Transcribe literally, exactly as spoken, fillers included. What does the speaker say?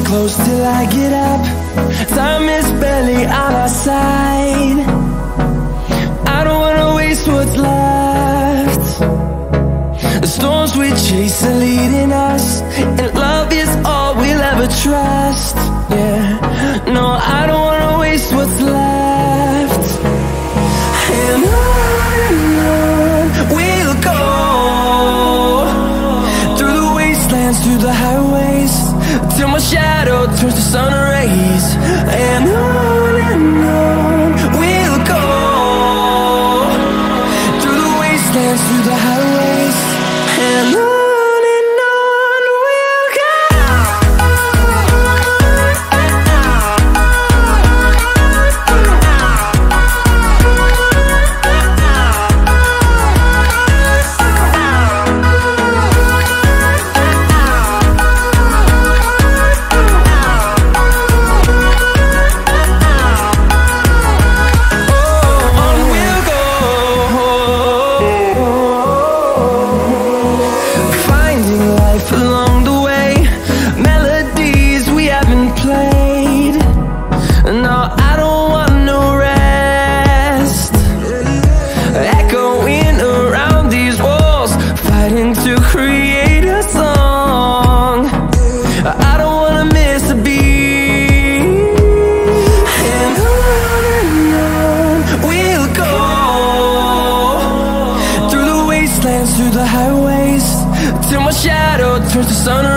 close till I get up. Time is barely on our side. I don't wanna waste what's left. The storms we chase are leading us, and love is all we'll ever trust. Yeah, no, I don't wanna waste what's left. And on and on we'll go, through the wastelands, through the highways, till my shadow turns to sun rays. And on and on we'll go, through the wastelands, through the highways, and on. Through the highways, till my shadow turns to sun